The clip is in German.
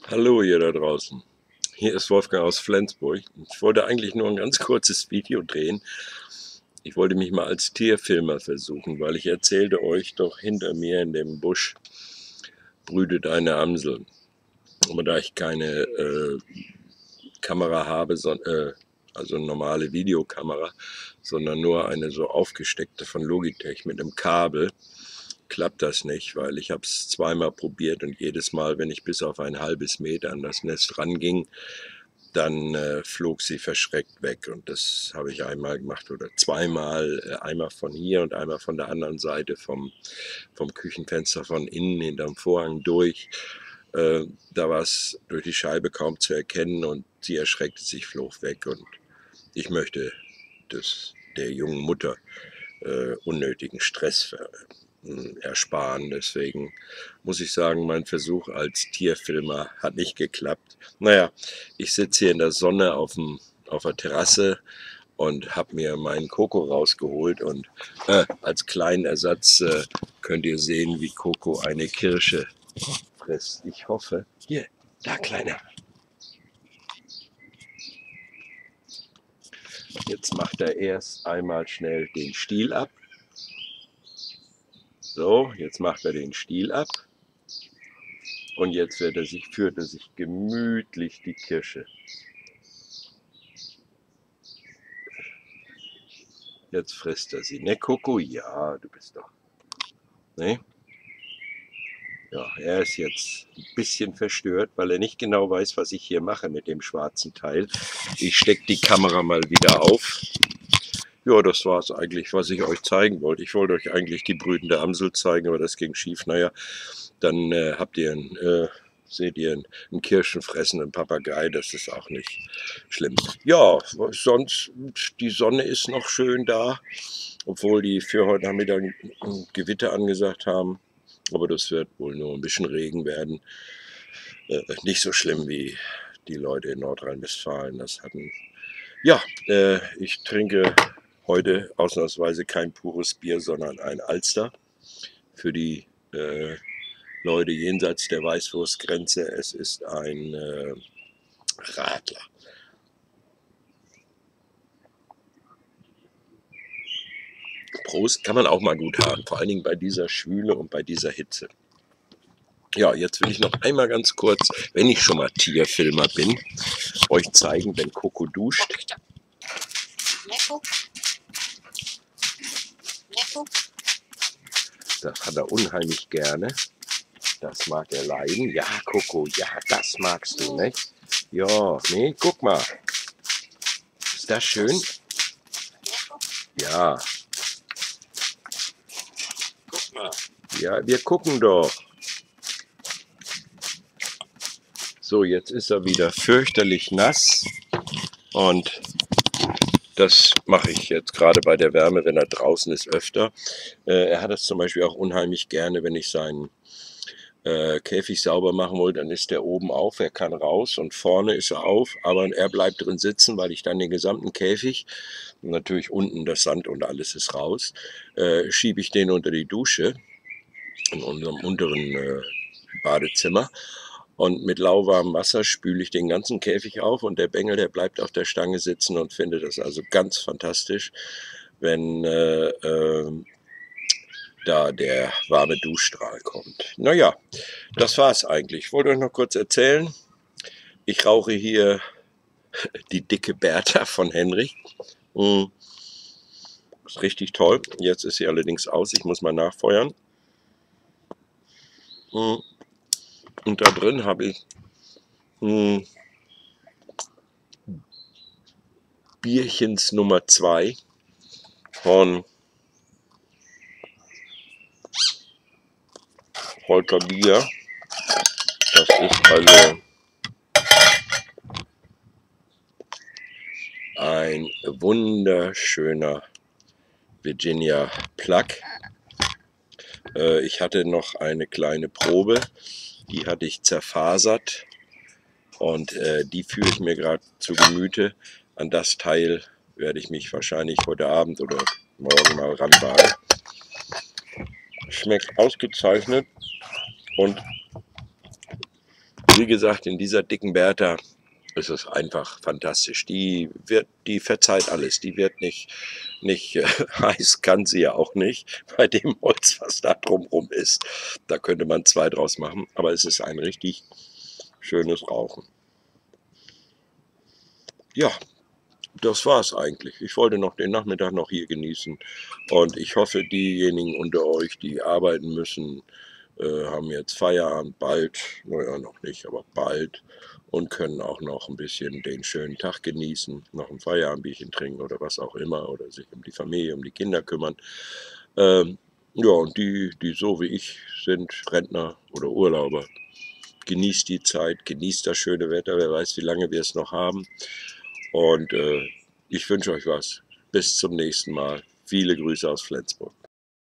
Hallo ihr da draußen. Hier ist Wolfgang aus Flensburg. Ich wollte eigentlich nur ein ganz kurzes Video drehen. Ich wollte mich mal als Tierfilmer versuchen, weil ich erzählte euch doch, hinter mir in dem Busch brütet eine Amsel. Aber da ich keine Kamera habe, also eine normale Videokamera, sondern nur eine so aufgesteckte von Logitech mit einem Kabel, klappt das nicht, weil ich habe es zweimal probiert und jedes Mal, wenn ich bis auf ein halbes Meter an das Nest ranging, dann flog sie verschreckt weg. Und das habe ich einmal gemacht oder zweimal, einmal von hier und einmal von der anderen Seite vom Küchenfenster von innen hinterm Vorhang durch. Da war es durch die Scheibe kaum zu erkennen und sie erschreckte sich, flog weg. Und ich möchte der jungen Mutter unnötigen Stress ersparen. Deswegen muss ich sagen, mein Versuch als Tierfilmer hat nicht geklappt. Naja, ich sitze hier in der Sonne auf der Terrasse und habe mir meinen Coco rausgeholt und als kleinen Ersatz könnt ihr sehen, wie Coco eine Kirsche frisst. Ich hoffe, hier, da Kleiner. Jetzt macht er erst einmal schnell den Stiel ab. So, jetzt macht er den Stiel ab. Und jetzt führt er sich gemütlich die Kirsche. Jetzt frisst er sie. Ne, Coco? Ja, du bist doch. Ne? Ja, er ist jetzt ein bisschen verstört, weil er nicht genau weiß, was ich hier mache mit dem schwarzen Teil. Ich stecke die Kamera mal wieder auf. Ja, das war es eigentlich, was ich euch zeigen wollte. Ich wollte euch eigentlich die brütende Amsel zeigen, aber das ging schief. Naja, dann seht ihr einen kirschenfressenden Papagei, das ist auch nicht schlimm. Ja, sonst, die Sonne ist noch schön da, obwohl die für heute Nachmittag ein Gewitter angesagt haben. Aber das wird wohl nur ein bisschen Regen werden. Nicht so schlimm wie die Leute in Nordrhein-Westfalen das hatten. Ja, ich trinke heute ausnahmsweise kein pures Bier, sondern ein Alster. Für die Leute jenseits der Weißwurstgrenze, es ist ein Radler. Prost, kann man auch mal gut haben, vor allen Dingen bei dieser Schwüle und bei dieser Hitze. Ja, jetzt will ich noch einmal ganz kurz, wenn ich schon mal Tierfilmer bin, euch zeigen, wenn Coco duscht. Das hat er unheimlich gerne. Das mag er leiden. Ja, Coco, ja, das magst du, nicht? Ja, nee, guck mal. Ist das schön? Ja. Guck mal. Ja, wir gucken doch. So, jetzt ist er wieder fürchterlich nass. Und das mache ich jetzt gerade bei der Wärme, wenn er draußen ist, öfter. Er hat es zum Beispiel auch unheimlich gerne, wenn ich seinen Käfig sauber machen will, dann ist der oben auf, er kann raus und vorne ist er auf, aber er bleibt drin sitzen, weil ich dann den gesamten Käfig, natürlich unten das Sand und alles ist raus, schiebe ich den unter die Dusche in unserem unteren Badezimmer. Und mit lauwarmem Wasser spüle ich den ganzen Käfig auf und der Bengel, der bleibt auf der Stange sitzen und findet das also ganz fantastisch, wenn da der warme Duschstrahl kommt. Naja, das war's eigentlich. Ich wollte euch noch kurz erzählen, ich rauche hier die dicke Bertha von Henrich. Ist richtig toll. Jetzt ist sie allerdings aus, ich muss mal nachfeuern. Und da drin habe ich Bierchens Nummer 2 von Holger Bier. Das ist also ein wunderschöner Virginia Plug. Ich hatte noch eine kleine Probe, die hatte ich zerfasert und die führe ich mir gerade zu Gemüte. An das Teil werde ich mich wahrscheinlich heute Abend oder morgen mal ranwagen. Schmeckt ausgezeichnet und Wie gesagt, in dieser dicken Bertha ist es einfach fantastisch. Die verzeiht alles. Die wird nicht heiß, kann sie ja auch nicht, bei dem Holz, was da drumherum ist. Da könnte man 2 draus machen, aber es ist ein richtig schönes Rauchen. Ja, das war's eigentlich. Ich wollte noch den Nachmittag noch hier genießen und ich hoffe, diejenigen unter euch, die arbeiten müssen, haben jetzt Feierabend bald, naja, noch nicht, aber bald, und können auch noch ein bisschen den schönen Tag genießen, noch ein Feierabendbierchen trinken oder was auch immer oder sich um die Familie, um die Kinder kümmern. Ja, und die so wie ich sind, Rentner oder Urlauber, genießt die Zeit, genießt das schöne Wetter, wer weiß, wie lange wir es noch haben. Und ich wünsche euch was. Bis zum nächsten Mal. Viele Grüße aus Flensburg.